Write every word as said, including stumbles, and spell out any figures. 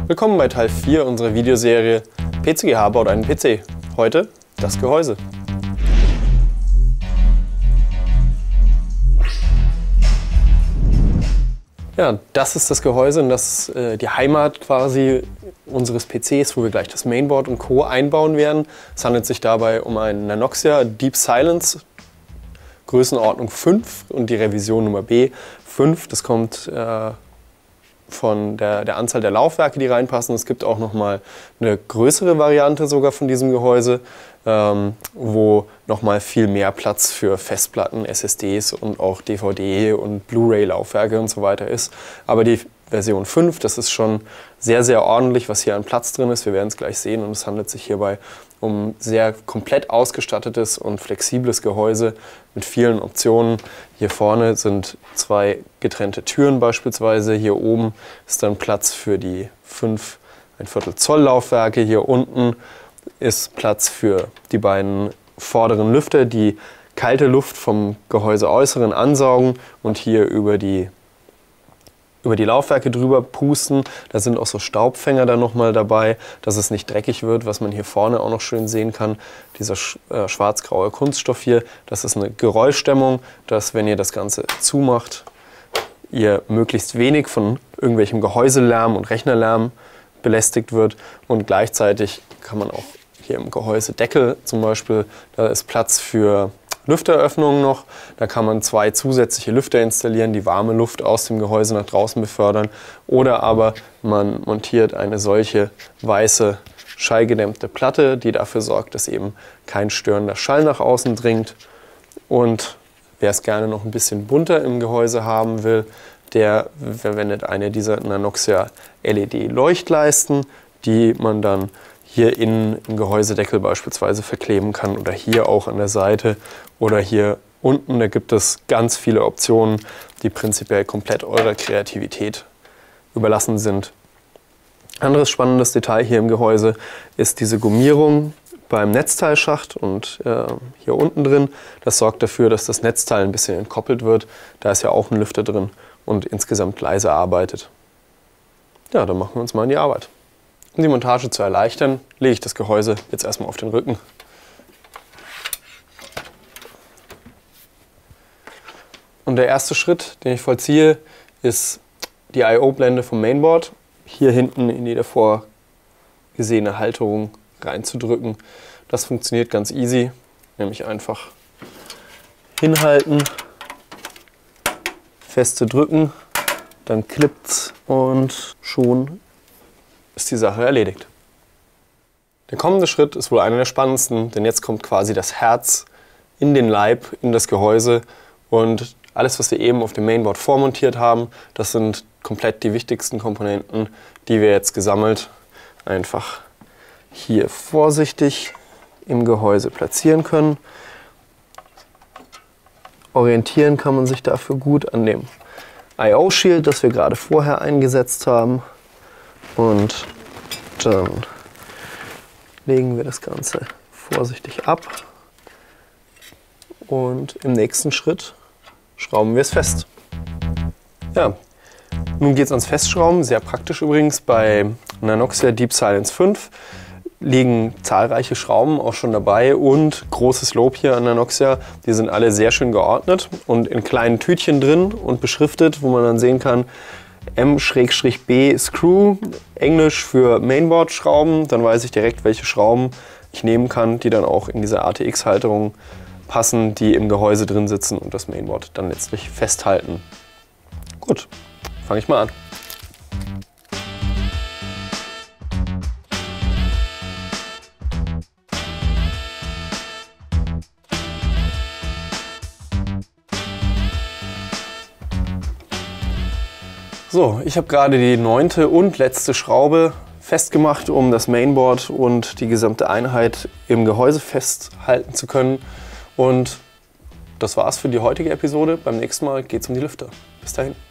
Willkommen bei Teil vier unserer Videoserie P C G H baut einen P C. Heute das Gehäuse. Ja, das ist das Gehäuse und das ist äh, die Heimat quasi unseres P Cs, wo wir gleich das Mainboard und Co. einbauen werden. Es handelt sich dabei um einen Nanoxia Deep Silence, Größenordnung fünf und die Revision Nummer B fünf. Das kommt äh, von der, der Anzahl der Laufwerke, die reinpassen. Es gibt auch noch mal eine größere Variante sogar von diesem Gehäuse, ähm, wo noch mal viel mehr Platz für Festplatten, S S Ds und auch D V D und Blu-ray-Laufwerke und so weiter ist. Aber die Version fünf, das ist schon sehr, sehr ordentlich, was hier an Platz drin ist. Wir werden es gleich sehen und es handelt sich hierbei um sehr komplett ausgestattetes und flexibles Gehäuse mit vielen Optionen. Hier vorne sind zwei getrennte Türen beispielsweise. Hier oben ist dann Platz für die fünf ein Viertel Zoll Laufwerke. Hier unten ist Platz für die beiden vorderen Lüfter, die kalte Luft vom Gehäuseäußeren ansaugen und hier über die über die Laufwerke drüber pusten. Da sind auch so Staubfänger dann nochmal dabei, dass es nicht dreckig wird, was man hier vorne auch noch schön sehen kann. Dieser äh, schwarz-graue Kunststoff hier, das ist eine Geräuschdämmung, dass wenn ihr das Ganze zumacht, ihr möglichst wenig von irgendwelchem Gehäuselärm und Rechnerlärm belästigt wird. Und gleichzeitig kann man auch hier im Gehäusedeckel zum Beispiel, da ist Platz für Lüfteröffnungen noch. Da kann man zwei zusätzliche Lüfter installieren, die warme Luft aus dem Gehäuse nach draußen befördern. Oder aber man montiert eine solche weiße schallgedämmte Platte, die dafür sorgt, dass eben kein störender Schall nach außen dringt. Und wer es gerne noch ein bisschen bunter im Gehäuse haben will, der verwendet eine dieser Nanoxia L E D-Leuchtleisten, die man dann hier innen im Gehäusedeckel beispielsweise verkleben kann oder hier auch an der Seite oder hier unten. Da gibt es ganz viele Optionen, die prinzipiell komplett eurer Kreativität überlassen sind. Anderes spannendes Detail hier im Gehäuse ist diese Gummierung beim Netzteilschacht und äh, hier unten drin. Das sorgt dafür, dass das Netzteil ein bisschen entkoppelt wird. Da ist ja auch ein Lüfter drin und insgesamt leise arbeitet. Ja, dann machen wir uns mal an die Arbeit. Um die Montage zu erleichtern, lege ich das Gehäuse jetzt erstmal auf den Rücken. Und der erste Schritt, den ich vollziehe, ist die I O-Blende vom Mainboard hier hinten in die davor gesehene Halterung reinzudrücken. Das funktioniert ganz easy, nämlich einfach hinhalten, feste drücken, dann klippt's und schon ist die Sache erledigt. Der kommende Schritt ist wohl einer der spannendsten, denn jetzt kommt quasi das Herz in den Leib, in das Gehäuse und alles, was wir eben auf dem Mainboard vormontiert haben, das sind komplett die wichtigsten Komponenten, die wir jetzt gesammelt einfach hier vorsichtig im Gehäuse platzieren können. Orientieren kann man sich dafür gut an dem I O-Shield, das wir gerade vorher eingesetzt haben. Und dann legen wir das Ganze vorsichtig ab und im nächsten Schritt schrauben wir es fest. Ja, nun geht es ans Festschrauben, sehr praktisch übrigens. Bei Nanoxia Deep Silence fünf liegen zahlreiche Schrauben auch schon dabei und großes Lob hier an Nanoxia. Die sind alle sehr schön geordnet und in kleinen Tütchen drin und beschriftet, wo man dann sehen kann, M B Screw, Englisch für Mainboard-Schrauben. Dann weiß ich direkt, welche Schrauben ich nehmen kann, die dann auch in diese A T X-Halterung passen, die im Gehäuse drin sitzen und das Mainboard dann letztlich festhalten. Gut, fange ich mal an. So, ich habe gerade die neunte und letzte Schraube festgemacht, um das Mainboard und die gesamte Einheit im Gehäuse festhalten zu können. Und das war's für die heutige Episode. Beim nächsten Mal geht es um die Lüfter. Bis dahin.